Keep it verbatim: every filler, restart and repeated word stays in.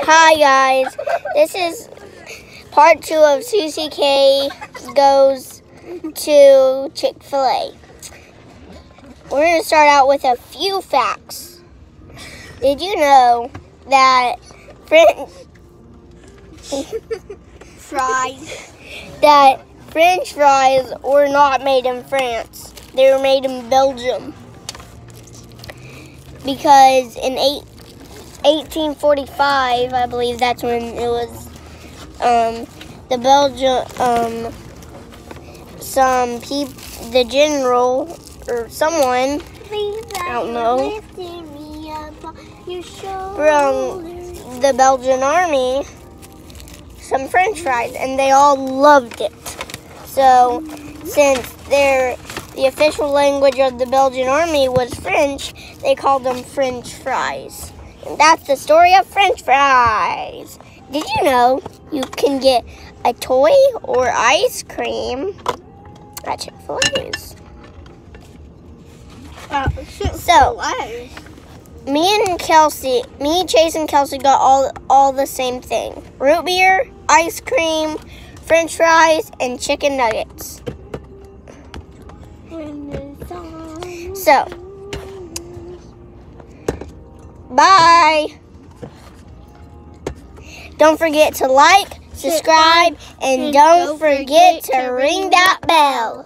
Hi guys, this is part two of Susie K Goes to Chick-fil-A. We're going to start out with a few facts. Did you know that French fries that French fries were not made in France? They were made in Belgium. Because in eighteen forty-five, I believe that's when it was, um, the Belgium, um, some people, the general or someone, I don't know, from the Belgian army, some French fries, and they all loved it. So, since they're the official language of the Belgian army was French, they called them French fries. And that's the story of French fries. Did you know you can get a toy or ice cream at Chick-fil-A's? Uh, so, me and Kelsey, me, Chase, and Kelsey got all, all the same thing. Root beer, ice cream, French fries, and chicken nuggets. So, bye. Don't forget to like, subscribe, and don't forget to ring that bell.